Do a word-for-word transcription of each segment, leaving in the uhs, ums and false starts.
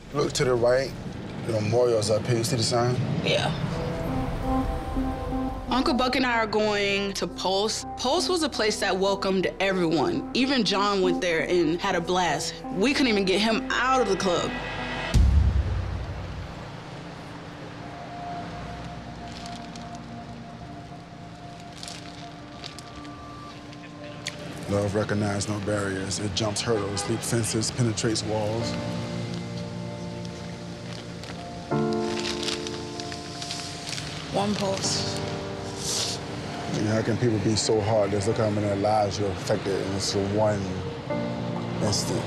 Look to the right, the memorial's up here. You see the sign? Yeah. Uncle Buck and I are going to Pulse. Pulse was a place that welcomed everyone. Even John went there and had a blast. We couldn't even get him out of the club. Love recognizes no barriers. It jumps hurdles, leaps fences, penetrates walls. One Pulse. You know, how can people be so heartless? Look how many lives you're affected in this one instant.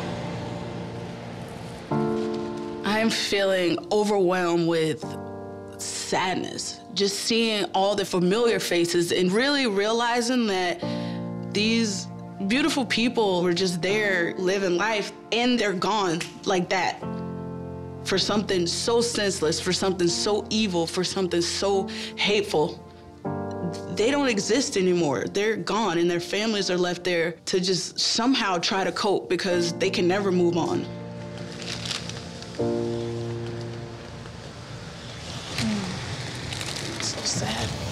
I'm feeling overwhelmed with sadness. Just seeing all the familiar faces and really realizing that these beautiful people were just there living life and they're gone like that. For something so senseless, for something so evil, for something so hateful. They don't exist anymore. They're gone, and their families are left there to just somehow try to cope because they can never move on. Mm. So sad.